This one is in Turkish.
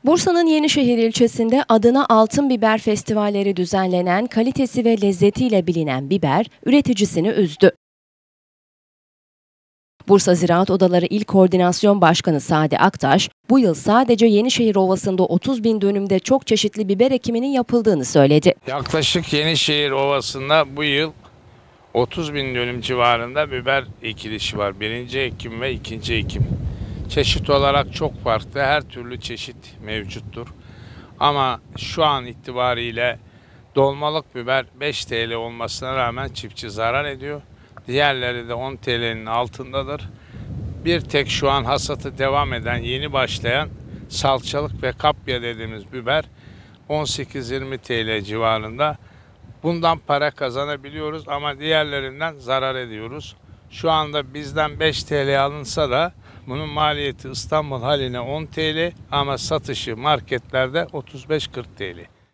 Bursa'nın Yenişehir ilçesinde adına Altın Biber Festivalleri düzenlenen, kalitesi ve lezzetiyle bilinen biber üreticisini üzdü. Bursa Ziraat Odaları İl Koordinasyon Başkanı Sadi Aktaş, bu yıl sadece Yenişehir Ovası'nda 30 bin dönümde çok çeşitli biber ekiminin yapıldığını söyledi. Yaklaşık Yenişehir Ovası'nda bu yıl 30 bin dönüm civarında biber ekilişi var. Birinci ekim ve ikinci ekim. Çeşit olarak çok farklı, her türlü çeşit mevcuttur. Ama şu an itibariyle dolmalık biber 5 TL olmasına rağmen çiftçi zarar ediyor. Diğerleri de 10 TL'nin altındadır. Bir tek şu an hasatı devam eden, yeni başlayan salçalık ve kapya dediğimiz biber 18-20 TL civarında. Bundan para kazanabiliyoruz ama diğerlerinden zarar ediyoruz. Şu anda bizden 5 TL alınsa da bunun maliyeti İstanbul haline 10 TL ama satışı marketlerde 35-40 TL.